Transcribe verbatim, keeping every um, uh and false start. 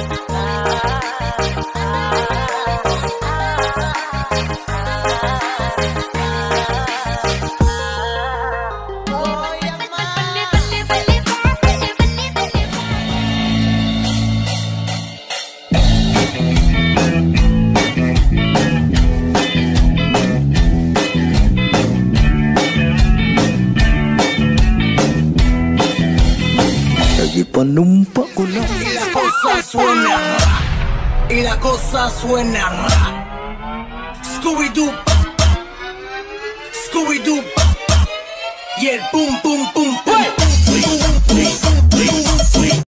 Lagi penumpak gula. Y la cosa suena ra, y la cosa suena ra. Scooby-Doo, pa, pa. Scooby-Doo, pa, pa. Y el pum pum pum pum.